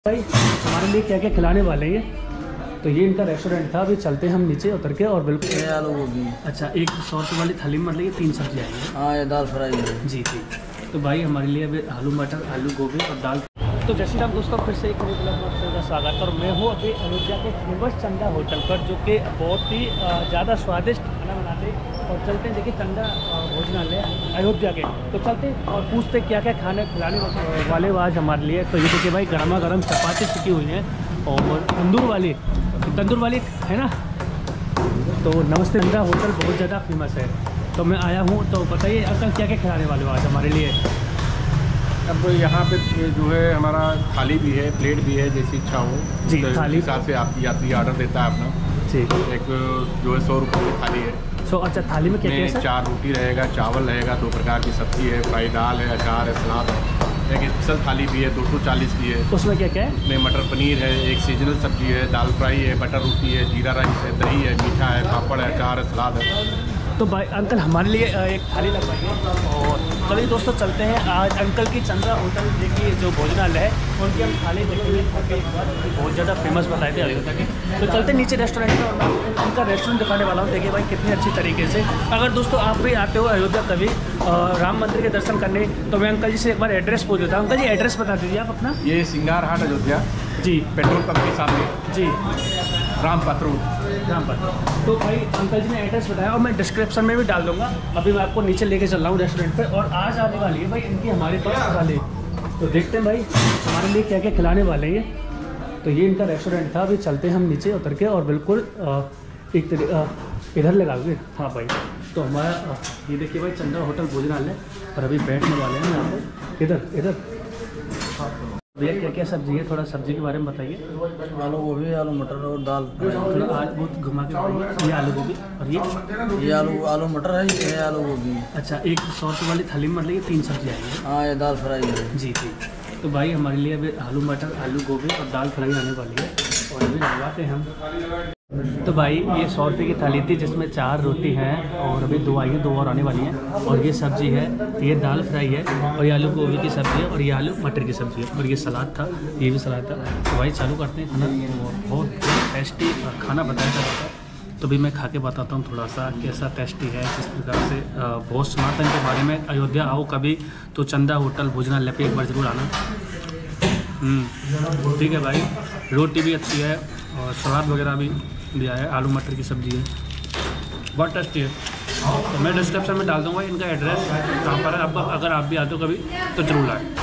भाई हमारे लिए क्या क्या खिलाने वाले हैं ये। तो ये इनका रेस्टोरेंट था। अभी चलते हैं हम नीचे उतर के और बिल्कुल आलू गोभी। अच्छा, एक 100 रुपये वाली थाली में मतलब ये 3 सब्जी आएंगी। हाँ, ये दाल फ्राई है जी जी। तो भाई हमारे लिए अभी आलू मटर, आलू गोभी और दाल। तो जैसे हम दोस्तों फिर से एक नई ब्लॉग में आपका स्वागत। और मैं हूँ अभी अयोध्या के फेमस चंदा होटल पर, जो कि बहुत ही ज़्यादा स्वादिष्ट खाना बनाते हैं। और चलते हैं, देखिए चंदा भोजनालय अयोध्या के। तो चलते हैं और पूछते हैं क्या क्या खाने खिलाने वाले आज हमारे लिए। तो ये देखिए भाई, गर्मा गर्म चपाती सिकी हुई है और तंदूर वाली है ना। तो नमस्ते। चंदा होटल बहुत ज़्यादा फेमस है, तो मैं आया हूँ। तो बताइए अंकल क्या क्या खिलाने वाले हो आज हमारे लिए। अब यहाँ पे जो है हमारा थाली भी है, प्लेट भी है, जैसी इच्छा हो जी। थाली हिसाब से आपकी यात्री ऑर्डर देता है अपना। जी। एक जो है 100 रुपये की थाली है। अच्छा, थाली में क्या क्या है सर? 4 रोटी रहेगा, चावल रहेगा, 2 प्रकार की सब्जी है, फ्राई दाल है, अचार है, सलाद है। एक स्पेशल थाली भी है 240 की है। उसमें क्या क्या है? उसमें मटर पनीर है, एक सीजनल सब्जी है, दाल फ्राई है, बटर रोटी है, जीरा राइस है, दही है, मीठा है, पापड़ है, अचार है, सलाद है। तो भाई अंकल हमारे लिए एक थाली लगवाइए। और चलिए दोस्तों चलते हैं आज अंकल की चंदा होटल देखिए जो भोजनालय है, उनकी हम थाली देखेंगे। बहुत ज़्यादा फेमस बताए थे अयोध्या के। तो चलते नीचे रेस्टोरेंट में और मैं उनका रेस्टोरेंट दिखाने वाला हूँ। देखिए भाई कितनी अच्छी तरीके से। अगर दोस्तों आप भी आते हो अयोध्या कभी राम मंदिर के दर्शन करने, तो मैं अंकल जी से एक बार एड्रेस पूछ देता हूँ। अंकल जी एड्रेस बता दीजिए आप अपना। ये सिंगार हाट अयोध्या जी, पेट्रोल पंप के सामने जी, रामपत्र। तो भाई अंकल जी ने एड्रेस बताया और मैं डिस्क्रिप्शन में भी डाल दूंगा। अभी मैं आपको नीचे लेके चल रहा हूँ रेस्टोरेंट पे। और आज आने वाली है भाई इनकी हमारे पास वाले। तो देखते हैं भाई हमारे लिए क्या क्या खिलाने वाले हैं ये। तो ये इनका रेस्टोरेंट था। अभी चलते हैं हम नीचे उतर के और बिल्कुल इधर लगाओगे। हाँ भाई, तो हमारा ये देखिए भाई चंदा होटल भोजनालय। और अभी बैठने वाले हैं यहाँ पे। इधर भैया क्या क्या सब्जी है, थोड़ा सब्जी के बारे में बताइए। आलू गोभी, आलू मटर और दाल। थोड़ा आज बहुत घुमा के बताइए। ये आलू गोभी और ये आलू मटर है, ये आलू गोभी। अच्छा, एक 100 रुपये वाली थाली में मतलब ये 3 सब्जी आएंगी। हाँ, ये दाल फ्राई है जी जी। तो भाई हमारे लिए अभी आलू मटर, आलू गोभी और दाल फ्राई आने वाली है। और अभी लगवाते हैं हम। तो भाई ये 100 रुपये की थाली थी, जिसमें 4 रोटी हैं और अभी 2 आई हैं, 2 और आने वाली हैं। और ये सब्जी है, ये दाल फ्राई है, और ये आलू गोभी की सब्ज़ी है, और ये आलू मटर की सब्ज़ी है, और ये सलाद था, ये भी सलाद था। तो भाई चालू करते हैं खाना। बहुत टेस्टी खाना बताया जा रहा था। तो भी मैं खा के बताता हूँ थोड़ा सा कैसा टेस्टी है, किस प्रकार से। बहुत सुना था इनके बारे में। अयोध्या आओ कभी तो चंदा होटल भोजनालय पे एक बार ज़रूर आना। ठीक है भाई, रोटी भी अच्छी है और सलाद वगैरह भी दिया है, आलू मटर की सब्ज़ी है, बहुत टेस्टी है। तो मैं डिस्क्रिप्शन में डाल दूँगा इनका एड्रेस कहाँ पर है। अगर आप भी आते हो कभी तो ज़रूर आए।